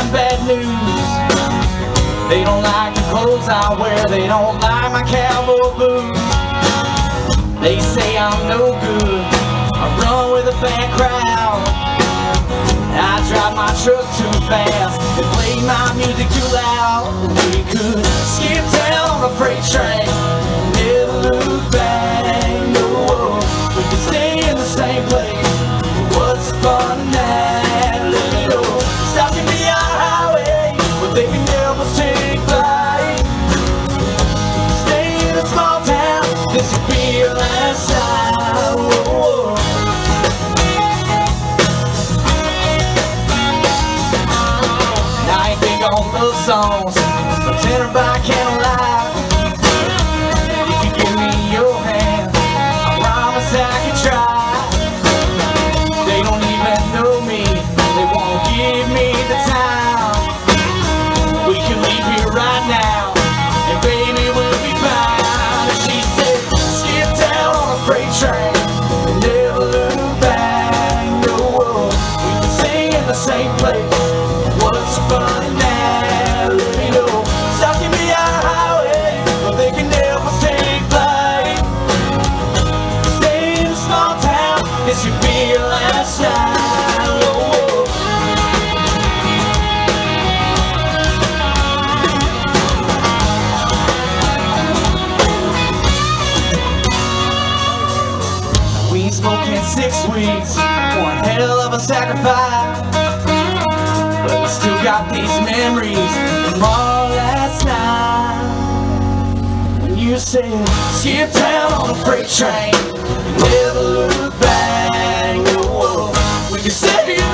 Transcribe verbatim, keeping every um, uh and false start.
bad news. They don't like the clothes I wear, they don't like my cowboy boots. They say I'm no good, I run with a bad crowd. I drive my truck too fast and play my music too loud. We could skip town on a freight train, never look back. No, we could stay in the same place. What's the fun in that? Let me know. Stopping me on the highway, but they can never take flight. Stay in a small town, this could be your last time. Whoa, whoa. On love songs, pretend by candlelight. If you give me your hand, I promise I can try. They don't even know me, they won't give me the time. We can leave here right now, and baby we'll be fine. She said, skip down on a freight train and never look back. No, we can stay in the same place. What's the fun in that? This could be your last time. Oh, oh. We ain't spoken in six weeks, one hell of a sacrifice. But we still got these memories from our last night. When you said, skip town on a freight train, never look back. We can stay